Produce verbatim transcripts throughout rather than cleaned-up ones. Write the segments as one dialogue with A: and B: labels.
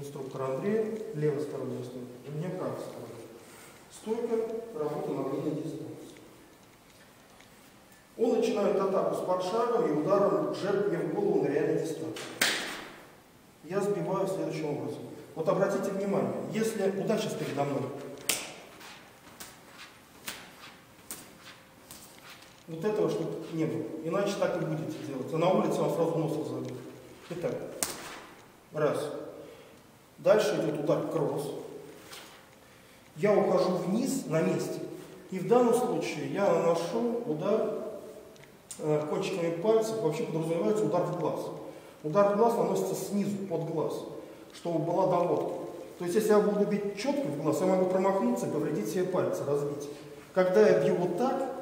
A: инструктора Андрея, левой стороной стойка, у меня правой стороной. Стойка, работа на длинной дистанции. Он начинает атаку с подшагом и ударом джеб мне в голову на реальной дистанции. Я сбиваю следующим образом. Вот обратите внимание, если удар сейчас передо мной, вот этого что-то не было. Иначе так и будете делать. А на улице вам сразу нос разобьет. Итак, раз. Дальше идет удар кросс. Я ухожу вниз на месте. И в данном случае я наношу удар э, кончиками пальцев. Вообще подразумевается удар в глаз. Удар в глаз наносится снизу, под глаз, чтобы была доводка. То есть, если я буду бить четко в глаз, я могу промахнуться и повредить себе пальцы, разбить. Когда я бью вот так,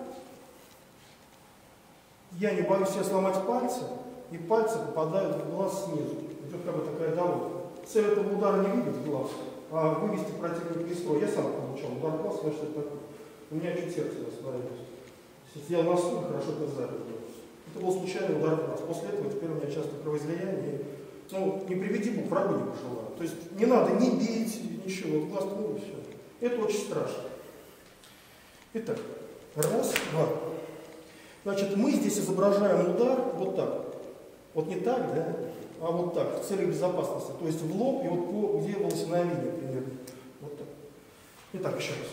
A: я не боюсь себе сломать пальцы, и пальцы попадают в глаз снизу. Идет как бы такая доводка. Цель этого удара не выбить в глаз, а вывести противника из строя. Я сам получал удар в глаз, значит, это такое. У меня чуть сердце остановилось. Если я на стул, хорошо это сзади. Это был случайный удар в глаз. После этого теперь у меня часто кровоизлияние. Ну, не приведи Бог, врагу не пожелаю. То есть не надо ни бить, ничего. Вот глаз ткнул и все. Это очень страшно. Итак, раз, два. Значит, мы здесь изображаем удар вот так. Вот не так, да, а вот так, в целях безопасности. То есть в лоб и вот по, где волосяная линия примерно. Вот так. Итак, еще раз.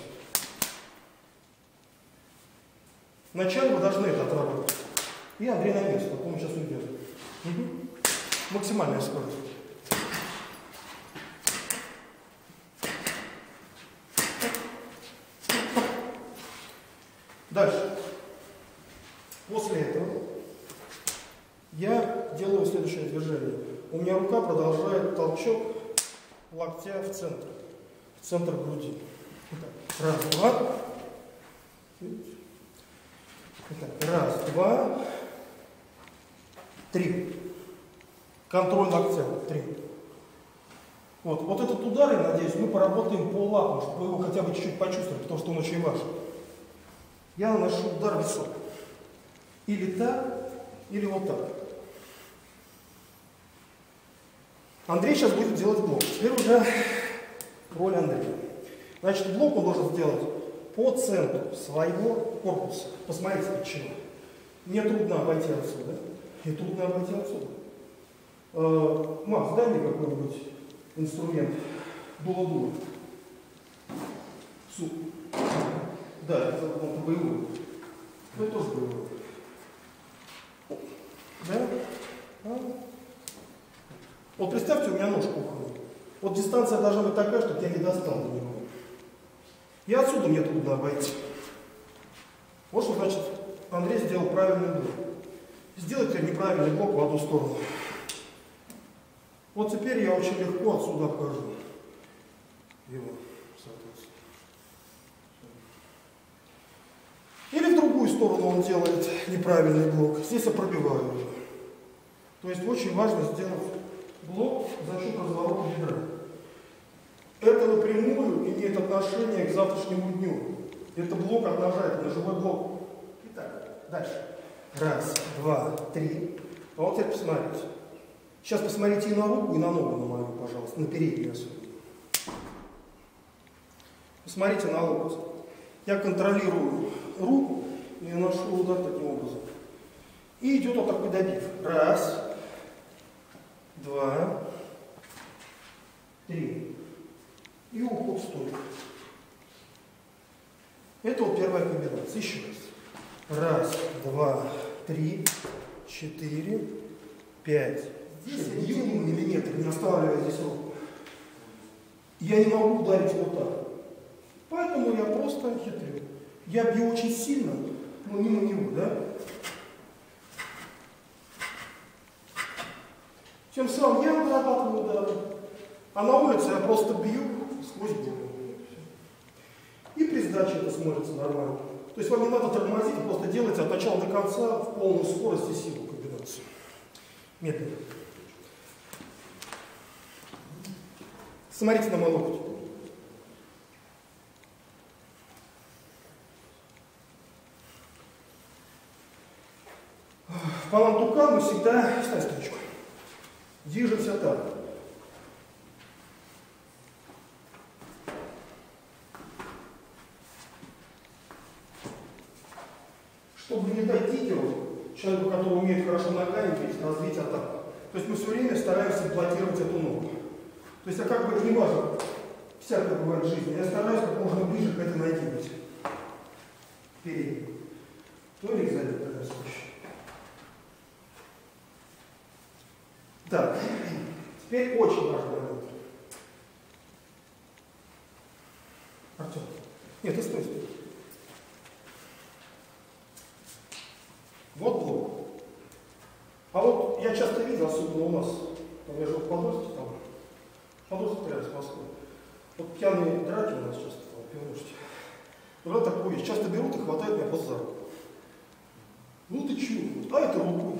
A: Вначале вы должны это отработать. И Андрей на место, а то он сейчас уйдет. Угу. Максимальная скорость. Дальше. После этого я делаю следующее движение. У меня рука продолжает толчок локтя в центр. В центр груди. Итак, раз, два. Итак, раз, два. Три. Контроль локтя. Три. Вот, вот этот удар, я надеюсь, мы поработаем по лапам, чтобы вы его хотя бы чуть-чуть почувствовали, потому что он очень важен. Я наношу удар висок. Или так, или вот так. Андрей сейчас будет делать блок. Теперь уже роль Андрея. Значит, блок он должен сделать по центру своего корпуса. Посмотрите, от чего. Мне трудно обойти отсюда. И трудно обойти отсюда. Э, Макс, дай мне какой-нибудь инструмент. Дуло-дуло. Суп. Да, это, это боевой. Это тоже боевой. Да? А? Вот представьте, у меня нож кухонный. Вот дистанция должна быть такая, чтобы я не достал до него. И отсюда мне трудно обойти. Вот что значит Андрей сделал правильный блок. Сделайте неправильный блок в одну сторону. Вот теперь я очень легко отсюда обхожу его, соответственно. Или в другую сторону он делает неправильный блок. Здесь я пробиваю уже. То есть очень важно сделать блок за счет разворота бедра. Это напрямую имеет отношение к завтрашнему дню. Это блок от ножа, это ножевой блок. Итак, дальше. Раз, два, три. А вот теперь посмотрите. Сейчас посмотрите и на руку, и на ногу на мою, пожалуйста, на переднюю особенно. Посмотрите на локоть. Я контролирую руку и наношу удар таким образом. И идет вот такой добив. Раз, два, три. И уход в стойку. Это вот первая комбинация. Еще раз. Раз, два, три, четыре, пять. Здесь я бью на миллиметр, не останавливая здесь руку. Я не могу ударить вот так. Поэтому я просто хитрю. Я бью очень сильно, но мимо него, да? Тем самым я вырабатываю удары. А на улице я просто бью сквозь голову. И при сдаче это смотрится нормально. То есть вам не надо тормозить, просто делайте от начала до конца в полную скорость и силу комбинацию. Медленно. Смотрите на мой локоть. В палантука мы всегда, ставь строчку, движемся так. чтобы не дать кикеру, человеку, который умеет хорошо ногами бить, развить атаку. То есть мы все время стараемся блокировать эту ногу. То есть, а как бы это не важно, всякое бывает в жизни, я стараюсь как можно ближе к этой ноге быть. Передней. Ну или сзади, в таком случае. Так, теперь очень важный момент. Артем. Нет, ты стой, стой. Вот блок. А вот я часто видел, особенно у нас, там я жил в Подольске, там, Подольск рядом с Москвой. Вот пьяные драки у нас часто, там, пивнушки. Вот такую вещь. Часто берут и хватают меня просто за руку. Ну ты чего? А это рукой.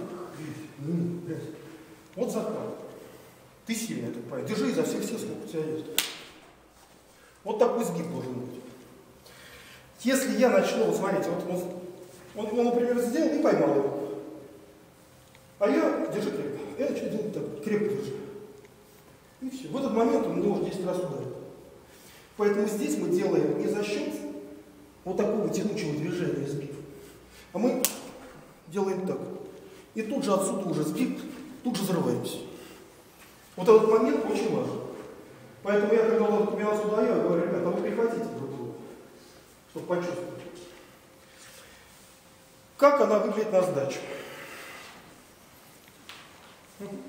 A: Вот захват. Ты сильный, я так понимаю. Держи изо всех сил, сколько у тебя есть. Вот такой сгиб должен быть. Если я начну, вот смотрите, вот он, он, он, например, сделал и поймал его. А я, держи крепко, я начну делать так, крепко держи. И все. В этот момент он может десять раз ударить. Поэтому здесь мы делаем не за счет вот такого тянучего движения сгиб, а мы делаем так. И тут же отсюда уже сгиб, тут же взрываемся. Вот этот момент очень важен. Поэтому я, когда вот комбинацию даю, я говорю, ребята, вы прихватите друг друга, чтобы почувствовать. Как она выглядит на сдачу?